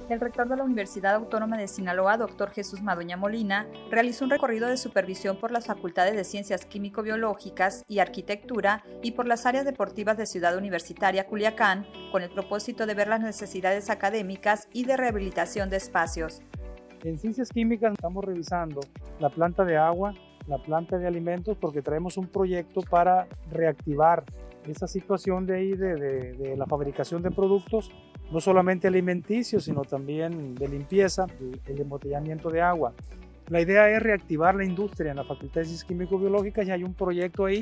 El rector de la Universidad Autónoma de Sinaloa, doctor Jesús Madueña Molina, realizó un recorrido de supervisión por las facultades de Ciencias Químico-Biológicas y Arquitectura y por las áreas deportivas de Ciudad Universitaria Culiacán, con el propósito de ver las necesidades académicas y de rehabilitación de espacios. En Ciencias Químicas estamos revisando la planta de agua, la planta de alimentos, porque traemos un proyecto para reactivar esa situación de ahí de la fabricación de productos, no solamente alimenticios, sino también de limpieza, el embotellamiento de agua. La idea es reactivar la industria en la Facultad de Ciencias Químico-Biológicas y hay un proyecto ahí.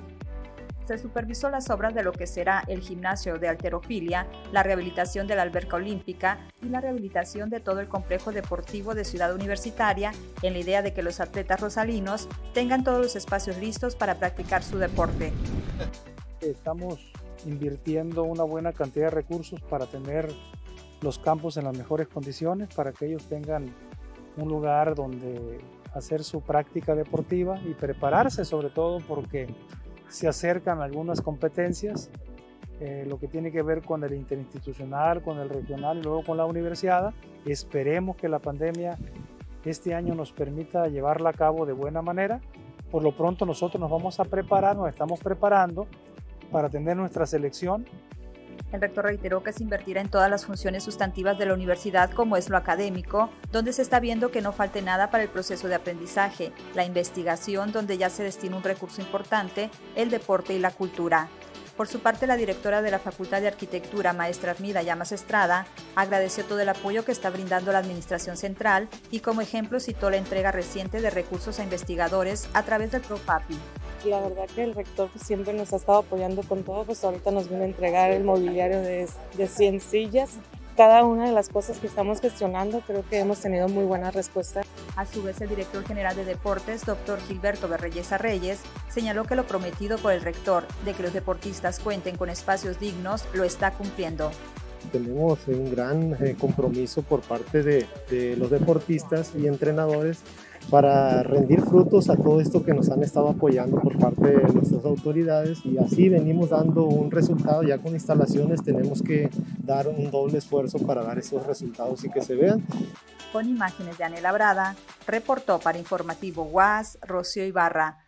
Se supervisó las obras de lo que será el gimnasio de halterofilia, la rehabilitación de la alberca olímpica y la rehabilitación de todo el complejo deportivo de Ciudad Universitaria, en la idea de que los atletas rosalinos tengan todos los espacios listos para practicar su deporte. Estamos invirtiendo una buena cantidad de recursos para tener los campos en las mejores condiciones, para que ellos tengan un lugar donde hacer su práctica deportiva y prepararse, sobre todo porque se acercan algunas competencias, lo que tiene que ver con el interinstitucional, con el regional y luego con la universidad. Esperemos que la pandemia este año nos permita llevarla a cabo de buena manera. Por lo pronto nosotros nos vamos a preparar, nos estamos preparando para tener nuestra selección. El rector reiteró que se invertirá en todas las funciones sustantivas de la universidad, como es lo académico, donde se está viendo que no falte nada para el proceso de aprendizaje, la investigación, donde ya se destina un recurso importante, el deporte y la cultura. Por su parte, la directora de la Facultad de Arquitectura, maestra Armida Llamas Estrada, agradeció todo el apoyo que está brindando la Administración Central y como ejemplo citó la entrega reciente de recursos a investigadores a través del PROFAPI. La verdad que el rector siempre nos ha estado apoyando con todo, pues ahorita nos viene a entregar el mobiliario de 100 sillas. Cada una de las cosas que estamos gestionando creo que hemos tenido muy buena respuesta. A su vez, el director general de Deportes, doctor Gilberto Berreyesa Reyes, señaló que lo prometido por el rector de que los deportistas cuenten con espacios dignos lo está cumpliendo. Tenemos un gran compromiso por parte de los deportistas y entrenadores para rendir frutos a todo esto que nos han estado apoyando por parte de nuestras autoridades, y así venimos dando un resultado. Ya con instalaciones tenemos que dar un doble esfuerzo para dar esos resultados y que se vean. Con imágenes de Anela Brada, reportó para Informativo UAS, Rocío Ibarra.